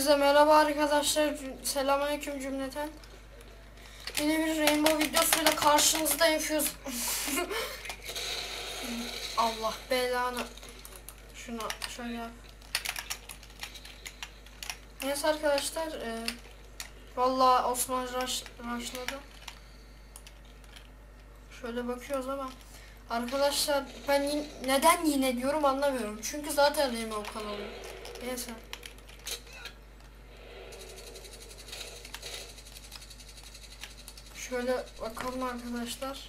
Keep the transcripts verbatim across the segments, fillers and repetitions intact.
Hepinize merhaba arkadaşlar. Selamünaleyküm cümleten. Yine bir Rainbow videosuyla karşınızdayım. Fuse. Allah belanı. Şunu şöyle yap. Neyse arkadaşlar. E, vallahi Osman rush, rushladı. Şöyle bakıyoruz ama arkadaşlar ben yine, neden yine diyorum anlamıyorum. Çünkü zaten Rainbow kanalı. Neyse. Şöyle bakalım arkadaşlar.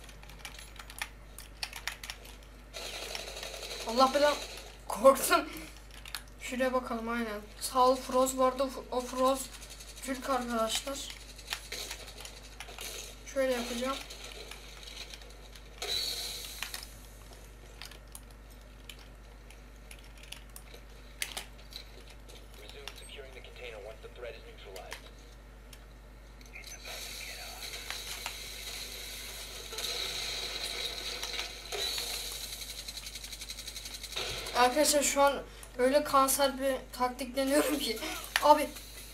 Allah belanı, korktum. Şuraya bakalım aynen. Sağ ol Froz vardı. O Froz Türk arkadaşlar. Şöyle yapacağım. Arkadaşlar şu an öyle kanser bir taktik deniyorum ki abi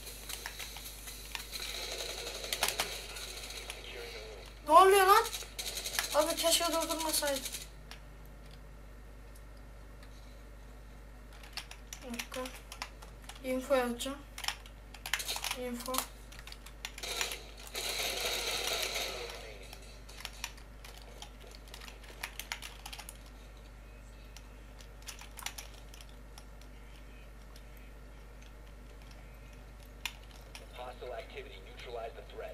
ne oluyor lan? Abi keşke durdurmasaydım. Bir dakika. Info yazacağım. Info. Activity, neutralize the threat.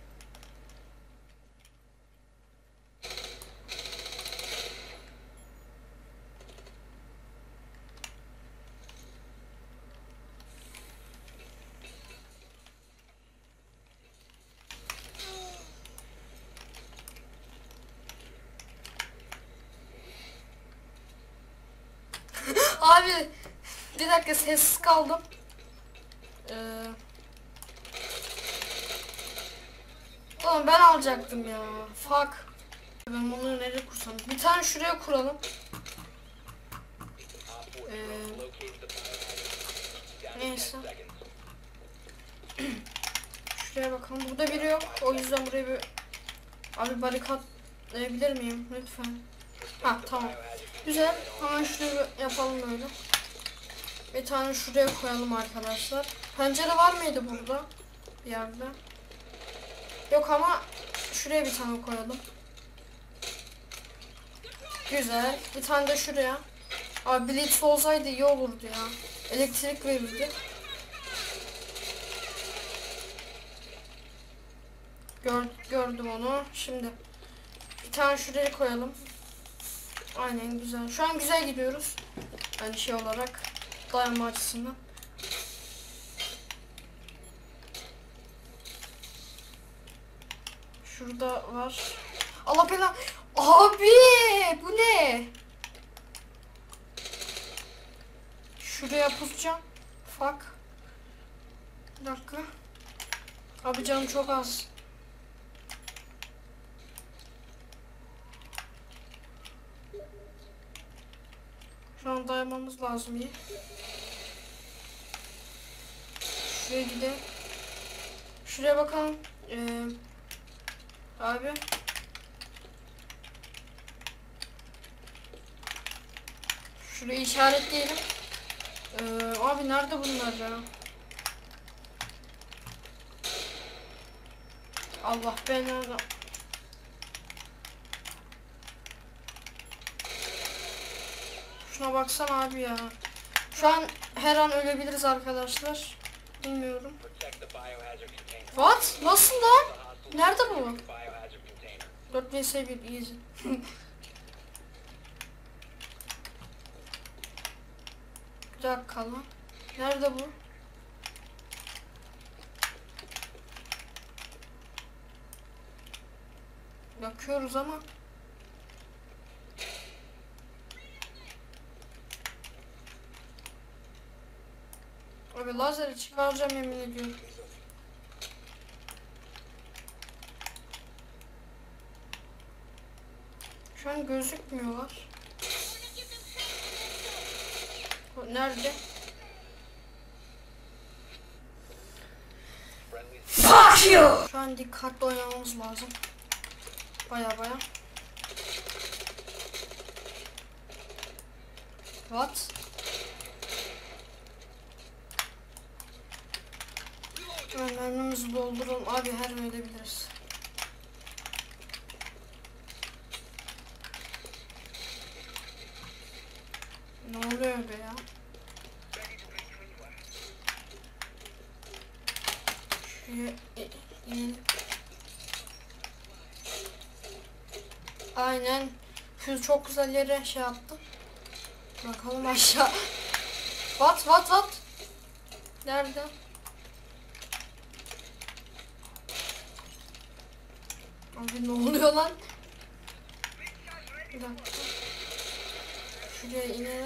Abi bir dakika sessiz kaldım. Ee, Oğlum ben alacaktım ya. Fuck. Ben bunu nereye kursam? Bir tane şuraya kuralım. Ee, neyse. Şuraya bakalım. Burada biri yok. O yüzden buraya bir abi barikatlayabilir miyim? Lütfen. Ha tamam. Güzel. Hemen şuraya yapalım böyle. Bir tane şuraya koyalım arkadaşlar. Pencere var mıydı burada? Bir yerde. Yok ama şuraya bir tane koyalım. Güzel. Bir tane de şuraya. Abi blitz olsaydı iyi olurdu ya. Elektrik verirdi. Gör, gördüm onu. Şimdi bir tane şuraya koyalım. Aynen güzel. Şu an güzel gidiyoruz. Yani şey olarak dayanma açısından. Şurada var. Allah belanı. Abi bu ne? Şuraya pusacağım. Fuck. Bir dakika. Abi canım çok az. Şu an dayanmamız lazım iyi. Şuraya gidelim. Şuraya bakalım. Ee, abi. Şurayı işaretleyelim. Ee, abi nerede bunlar ya? Allah belanı. Şuna baksana abi ya. Şu an her an ölebiliriz arkadaşlar. Bilmiyorum. What? Nasıl lan? Nerede bu? dört vs bir easy. Bir dakika lan. Nerede bu? Bakıyoruz ama. Abi lazeri çıkaracağım yemin ediyorum. Şu an gözükmüyorlar. Nerede? Şu an dikkatli oynamamız lazım. Baya baya. What? Mermimizi dolduralım. Abi her an ölebiliriz. Ne oluyor be ya? Şuraya inelim. Aynen. Şu çok güzel yere şey yaptım. Bakalım aşağı. What what what? Nerede? Abi ne oluyor lan? Bir dakika. Şuraya inelim.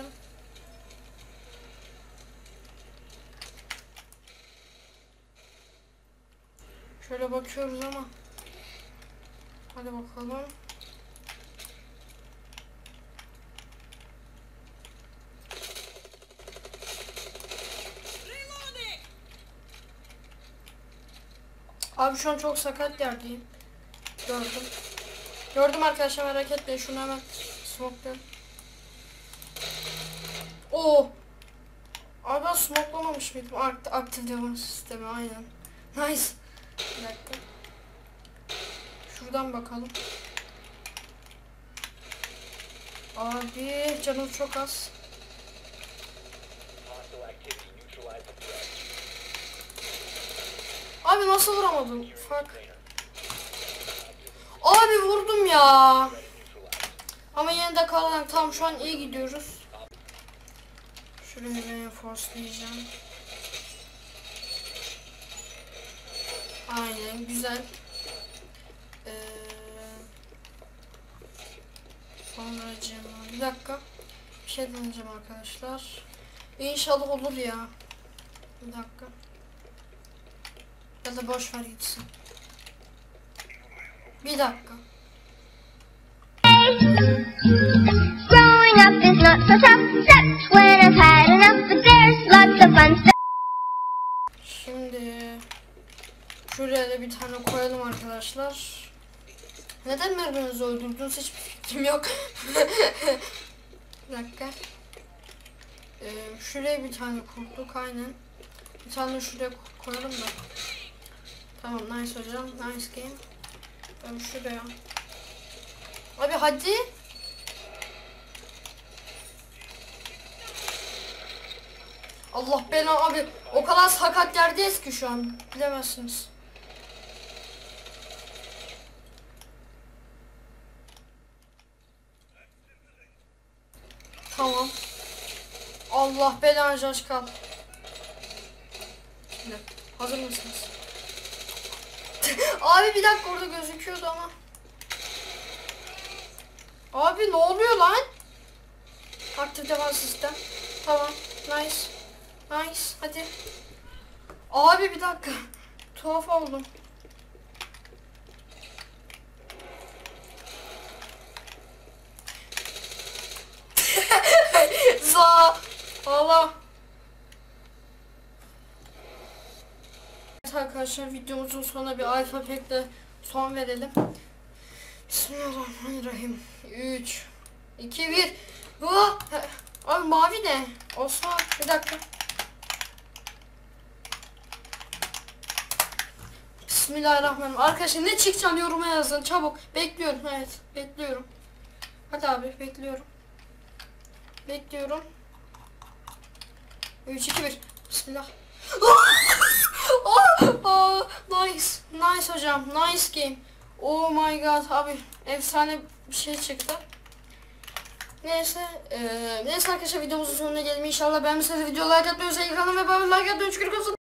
Şöyle bakıyoruz ama. Hadi bakalım. Abi şu an çok sakat yerdeyim. Gördüm. Gördüm arkadaşlar, merak etmeyin. Şunu hemen smoke'layalım. Oo. Abi ben smoke'lamamış mıydım? Akt aktif devam sistemi aynen. Nice. Bir dakika. Şuradan bakalım. Abi canım çok az. Abi nasıl vuramadım? Fuck. Abi vurdum ya. Ama yine de kalan. Tamam, şu an iyi gidiyoruz. Şuraya reinforcelayacağım. Aynen güzel. Ee, sonracığım bir dakika. Bir şey deneyeceğim arkadaşlar. İnşallah olur ya. Bir dakika. Ya da boş ver gitsin. Bir dakika. Growing up is not so tough, except when I've had enough, but there's lots of fun stuff. Şimdi şuraya da bir tane koyalım arkadaşlar. Neden merminizi öldürdünüz hiçbir fikrim yok. Bir dakika. Ee, şuraya bir tane kurduk aynen. Bir tane şuraya koyalım da. Tamam, nice hocam, nice game. Ben şuraya. Abi hadi. Allah bela abi, o kadar sakat yerdeyiz ki şu an, bilemezsiniz. Tamam. Allah belanı Coşkal. Şimdi hazır mısınız? Abi bir dakika, orada gözüküyordu ama. Abi ne oluyor lan? Aktif devam sistem. Tamam. Nice. Nice. Hadi. Abi bir dakika. Tuhaf oldum. Za. Allah. Evet arkadaşlar, videomuzun sonuna bir alfa pack'le son verelim. Bismillahirrahmanirrahim. üç iki bir. Vaa! Abi mavi ne? Osman bir dakika. Bismillahirrahmanirrahim. Arkadaşlar ne çıkacağını yoruma yazın çabuk. Bekliyorum, evet bekliyorum. Hadi abi bekliyorum. Bekliyorum. üç iki bir. Bismillah. Oh, oh, nice. Nice hocam. Nice game. Oh my god abi, efsane bir şey çıktı. Neyse, ee, neyse arkadaşlar, videomuzun sonuna gelelim inşallah. Beğenmişseniz videoyu like atmayı, like atmayı ve like atmayı unutmayın.